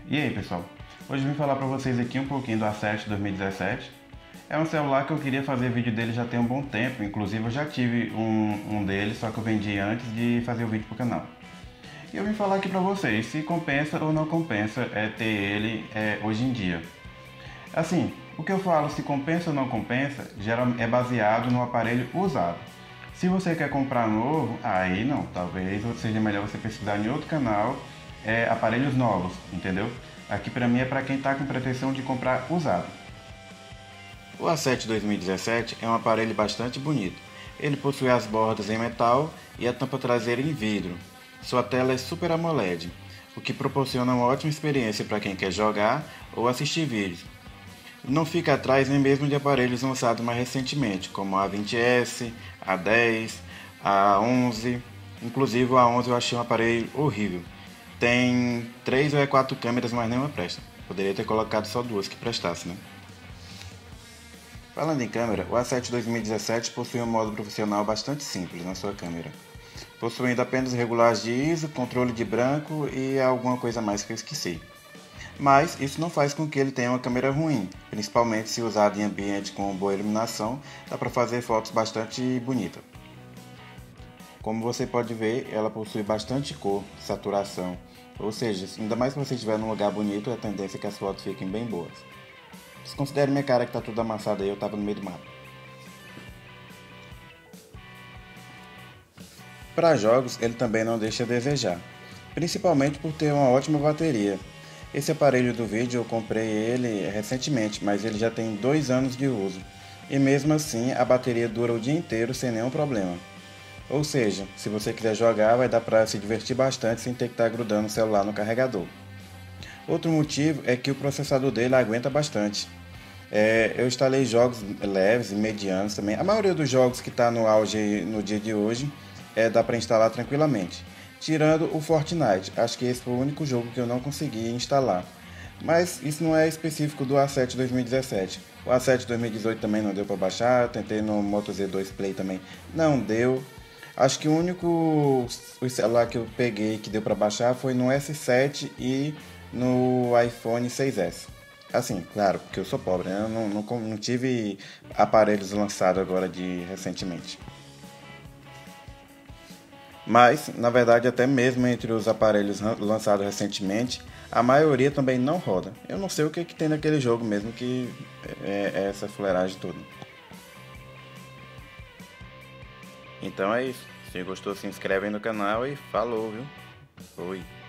E aí pessoal, hoje eu vim falar para vocês aqui um pouquinho do A7 2017. É um celular que eu queria fazer vídeo dele já tem um bom tempo, inclusive eu já tive um dele, só que eu vendi antes de fazer o vídeo pro canal. E eu vim falar aqui para vocês se compensa ou não compensa ter ele hoje em dia. Assim, o que eu falo se compensa ou não compensa é baseado no aparelho usado. Se você quer comprar novo, aí não, talvez seja melhor você pesquisar em outro canal aparelhos novos, entendeu? Aqui pra mim é para quem tá com pretensão de comprar usado. O A7 2017 é um aparelho bastante bonito. Ele possui as bordas em metal e a tampa traseira em vidro. Sua tela é Super AMOLED, o que proporciona uma ótima experiência para quem quer jogar ou assistir vídeos. Não fica atrás nem mesmo de aparelhos lançados mais recentemente, como a A20S, a A10, a A11. Inclusive o A11 eu achei um aparelho horrível. Tem 3 ou 4 câmeras, mas nenhuma presta. Poderia ter colocado só 2 que prestasse, né? Falando em câmera, o A7 2017 possui um modo profissional bastante simples na sua câmera, possuindo apenas regulares de ISO, controle de branco e alguma coisa mais que eu esqueci. Mas isso não faz com que ele tenha uma câmera ruim, principalmente se usado em ambiente com boa iluminação, dá para fazer fotos bastante bonitas. Como você pode ver, ela possui bastante cor, saturação, ou seja, ainda mais se você estiver num lugar bonito, a tendência é que as fotos fiquem bem boas. Desconsidere minha cara que tá tudo amassada aí, eu tava no meio do mato. Para jogos, ele também não deixa a desejar, principalmente por ter uma ótima bateria. Esse aparelho do vídeo eu comprei ele recentemente, mas ele já tem 2 anos de uso, e mesmo assim a bateria dura o dia inteiro sem nenhum problema. Ou seja, se você quiser jogar, vai dar para se divertir bastante sem ter que estar grudando o celular no carregador. Outro motivo é que o processador dele aguenta bastante. Eu instalei jogos leves e medianos também. A maioria dos jogos que está no auge no dia de hoje dá para instalar tranquilamente. Tirando o Fortnite, acho que esse foi o único jogo que eu não consegui instalar. Mas isso não é específico do A7 2017. O A7 2018 também não deu para baixar, tentei no Moto Z2 Play também, não deu. Acho que o único celular que eu peguei que deu para baixar foi no S7 e no iPhone 6S. Assim, claro, porque eu sou pobre, né? Eu não tive aparelhos lançados agora de recentemente. Mas, na verdade, até mesmo entre os aparelhos lançados recentemente, a maioria também não roda. Eu não sei o que tem naquele jogo mesmo que é essa fuleiragem toda. Então é isso. Se gostou, se inscreve aí no canal e falou, viu? Fui.